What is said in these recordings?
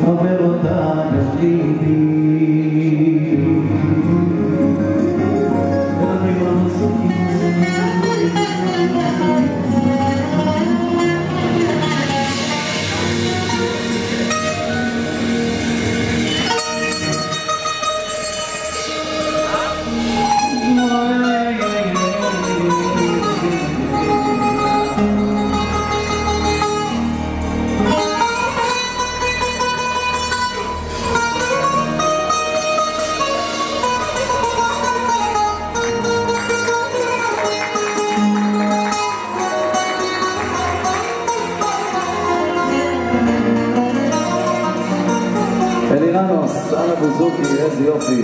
עובר אותה בליבי. אלירנוס, אנה בוזוקי, איזה יופי.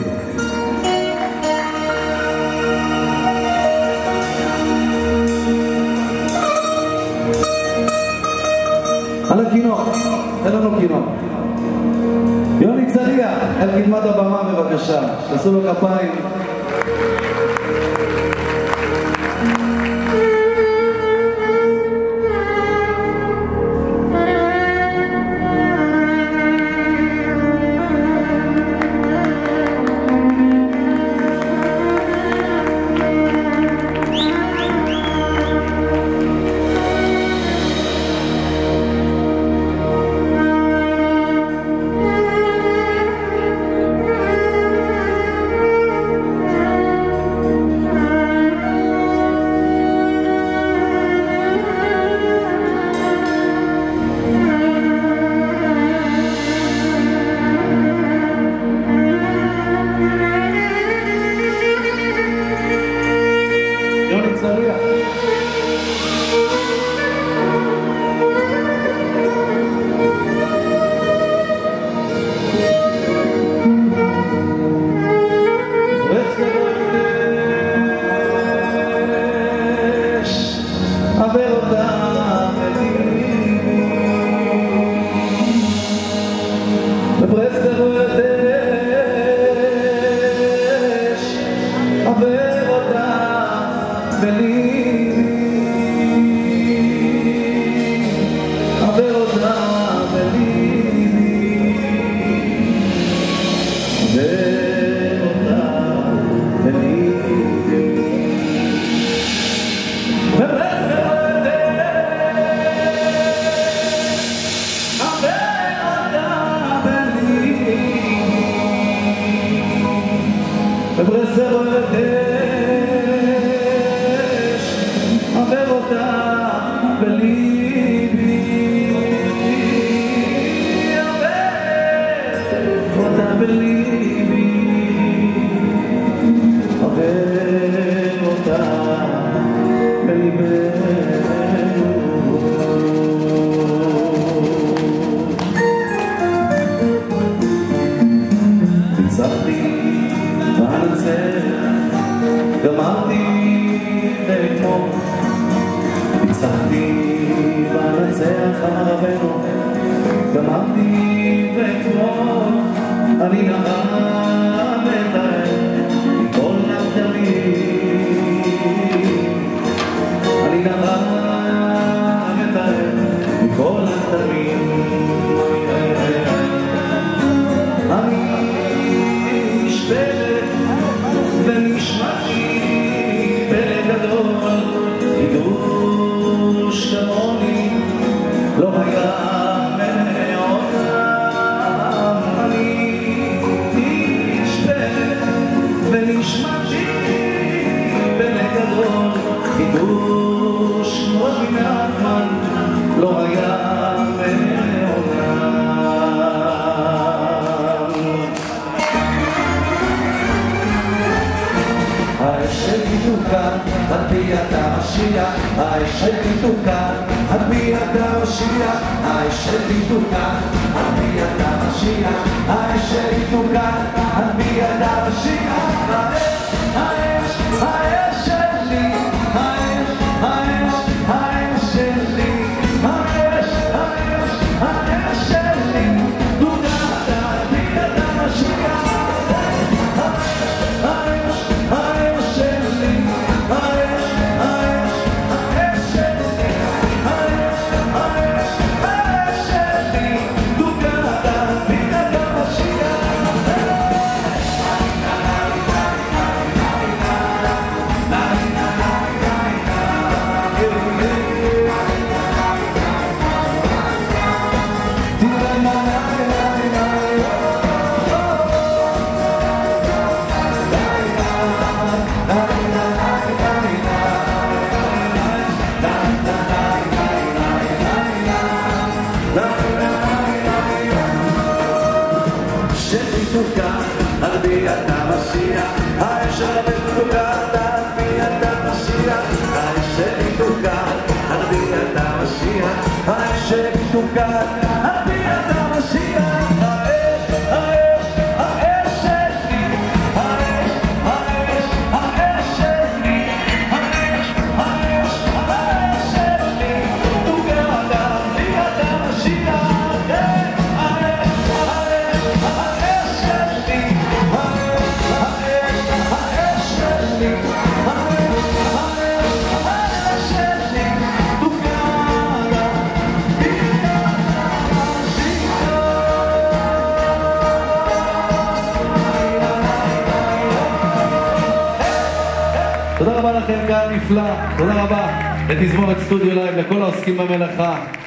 על הכינור, אין לנו כינור. יוני צליח, אל קדמת הבמה בבקשה, תעשו לו כפיים. Be שרבנו תוקעת על ביאת המשיח, האש שלי תוקעת על ביאת המשיח, האש שלי תוקעת על ביאת המשיח, האש, האש, האש שלי, האש, האש, האש שלי, האש, האש, האש שלי תוקעת על ביאת המשיח, האש, האש, האש שלי, האש, האש, האש שלי, תודה רבה לכם, קהל נפלא, תודה רבה לתזמורת סטודיו לייב, לכל העוסקים במלאכה.